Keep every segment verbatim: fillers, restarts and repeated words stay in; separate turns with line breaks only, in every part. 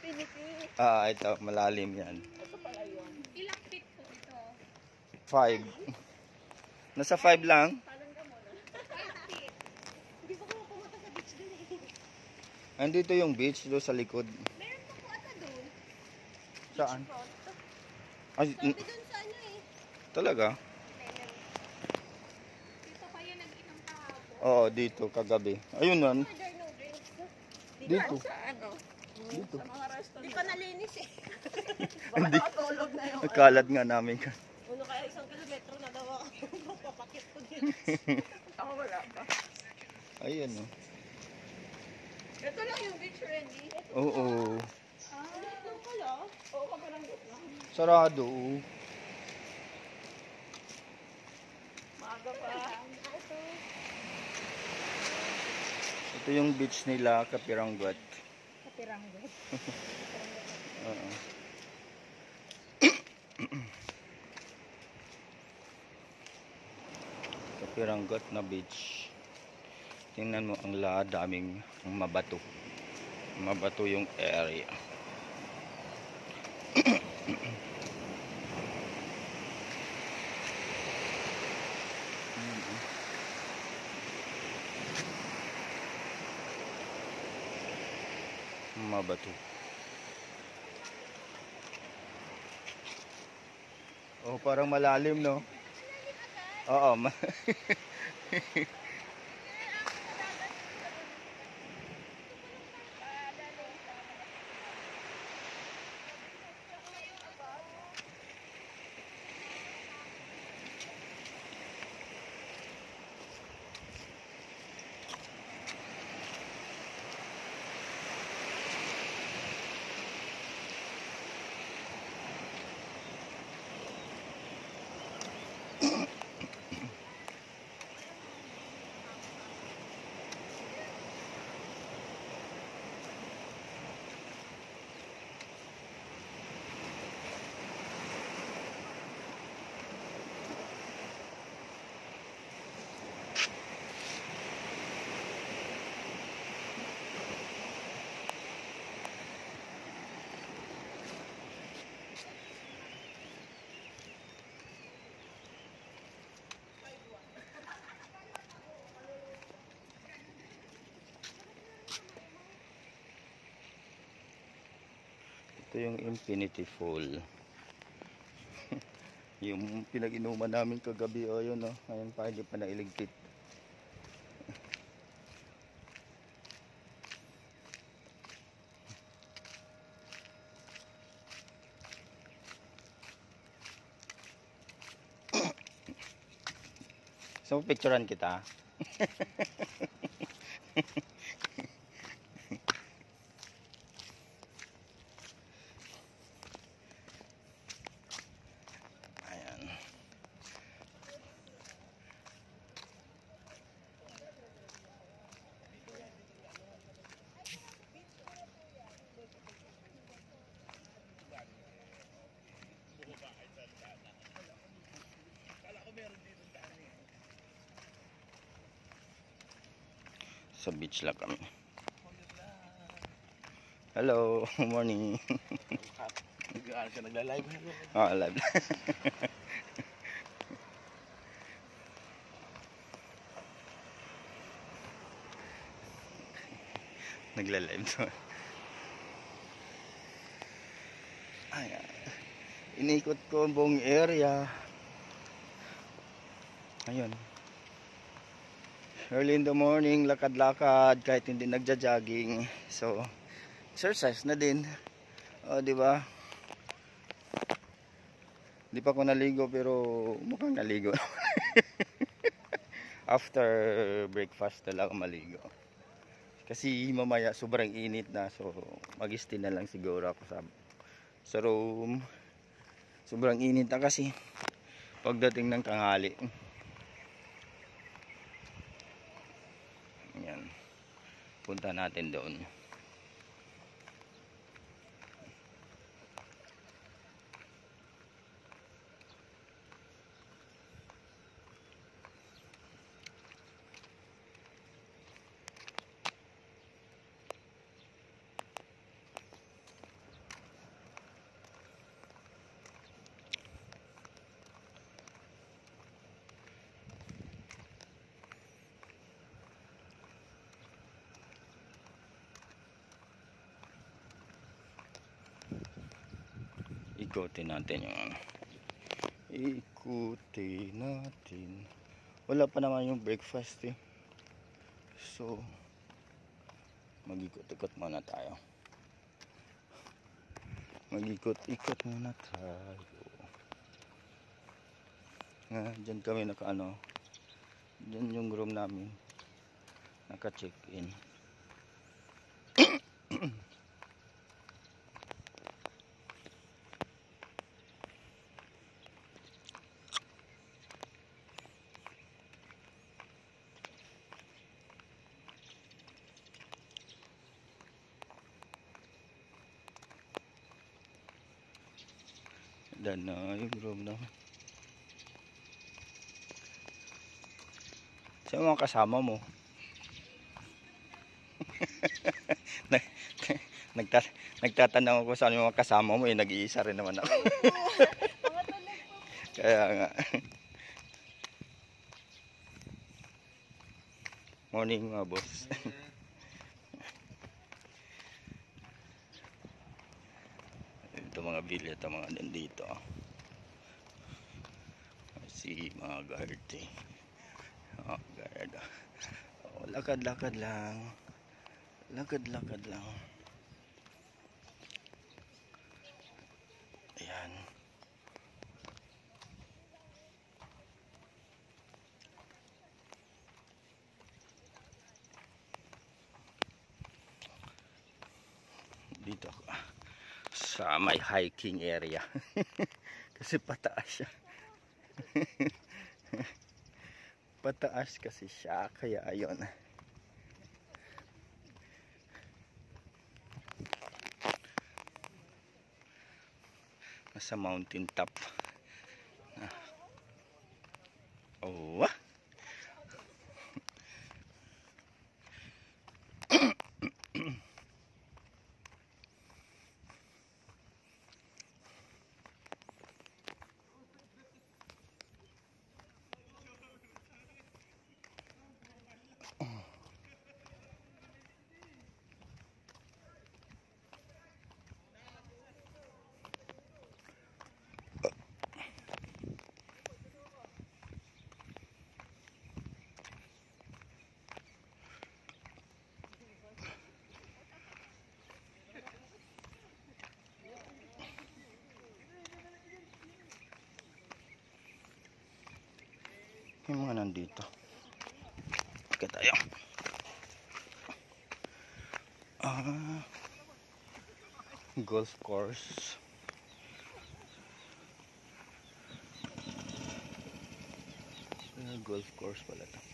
infinity.
Ah, ito, malalim yan.
Ito pala yun.
Ilang feet po ito?
Five. Nasa five lang.
Palangga mo na.
Five feet.
Hindi pa ko pumunta sa beach dun eh.
Andito yung beach doon sa likod.
Meron pa po ata doon.
Saan?
Front.
Ay,
Sabi doon sa ano eh.
talaga?
Dito kayo nag-inom kahapon.
Oo, dito kagabi. Ayun nan.
Order no drinks.
Dito.
Sa ano?
Dito.
Sa mga restaurant.
Hindi pa nalinis eh.
Baka nakatulog na yung
Nagkalat nga namin.
Uno kaya isang kilometro na daw ako. Papakit ko din. Ako wala pa.
Ayun oh.
Ito lang yung beach ready.
Oo.
Ah, ito pala. Oo, kabaranggot lang.
Sarado. Oh.
Maaga pa.
Ito yung beach nila, Kapiranggot.
Kapiranggot.
Oo. Kapiranggot na beach. Tingnan mo ang la, daming mabato. Mabato yung area. Mabato. Oh, parang malalim, no? Oo. Ito yung Infinity Fall. Yung pinag-inuman namin kagabi, o oh, yun o. Oh. Ngayon pa, hindi pa nailigpit. So, picturean kita. Sa beach lang kami. Hello, morning.
Nag-aaral ka, nagla-live.
Ah, live. Nagla-live to. Ayan. Inikot ko ang buong area. Ayun. Early in the morning, lakad-lakad kahit hindi nagja-jogging. So, exercise na din. O, di ba? Hindi pa ako naligo pero mukhang naligo. After breakfast na lang maligo. Kasi mamaya sobrang init na, so mag-stay na lang siguro ako sa sa room. Sobrang init na kasi pagdating ng tanghali. Yan. Punta natin doon. ikutin natin yung ano. Ikutin natin. Wala pa naman yung breakfast eh. So, mag-ikot-ikot muna tayo. Mag-ikot-ikot muna tayo. Nga, dyan kami naka ano. Dyan yung room namin. Naka-check-in. Dan na yung room namin. Saan mga kasama mo? Nagta nagtatanong ako saan yung mga kasama mo, eh, nag-iisa rin naman ako. Kaya nga. Morning mga boss. Ito mga bilya, ito mga nandito. Si mga guard eh. Oh, guard. Oh, lakad-lakad lang. Lakad-lakad lang. Ayan. Dito ako sa may hiking area. Kasi pataas siya. Pataas kasi siya, kaya ayun. Nasa mountain top. Oh. Yung mga nandito. Ika tayo. Ah, golf course. Ah, golf course pala to.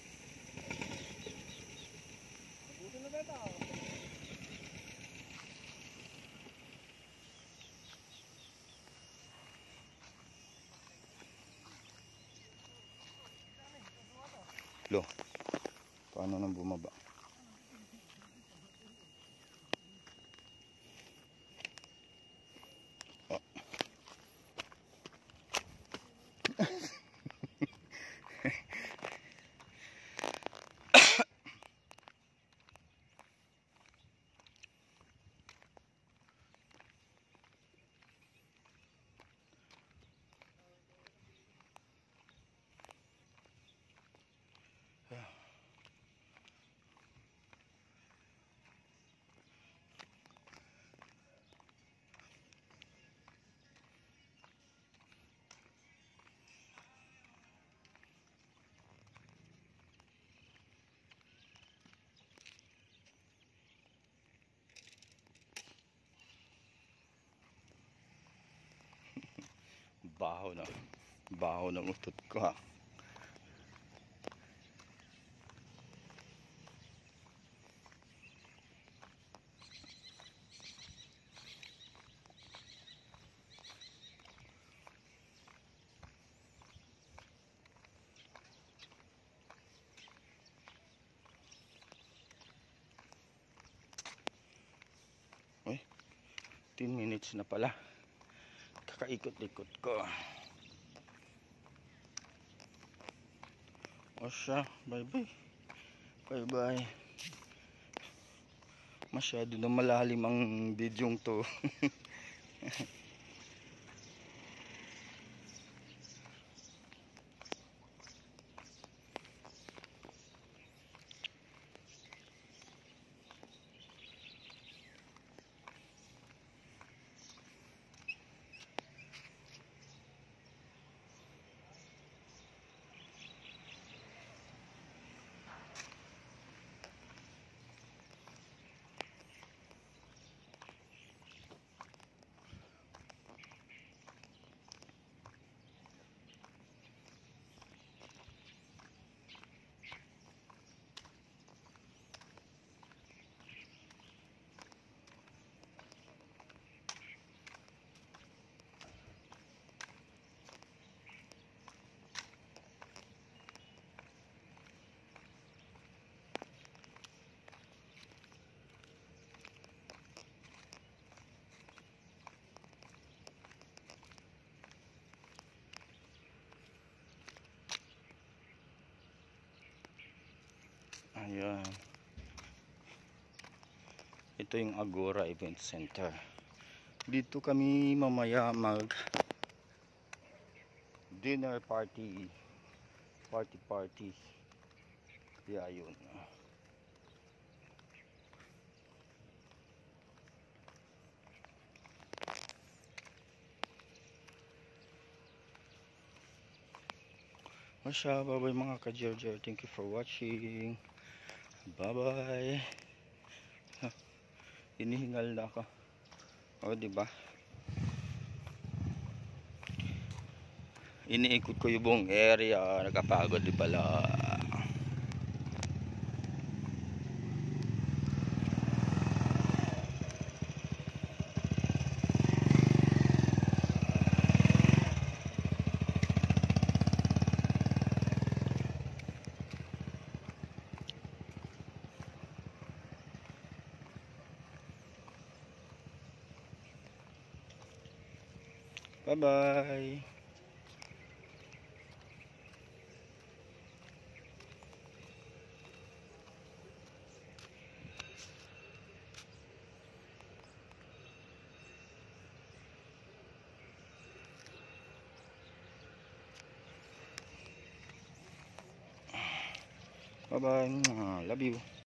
Lo, paano nang bumaba? Oh. Baho na. Baho ng utot ko ha. Uy, ten minutes na pala. Kakaikot-ikot ko. O siya, bye bye. Bye bye. Masyado na malalim ang bidyong to. Ayan. Ito yung Agora Event Center. Dito kami mamaya mag dinner party. Party party. Kaya yun. Masya, bye bye mga ka-Jerjer. Thank you for watching. Bye bye. Hinihingal na ako. O, diba? Iniikot ko yung buong area. Nakapagod di pala. Bye bye. Bye bye. Love you.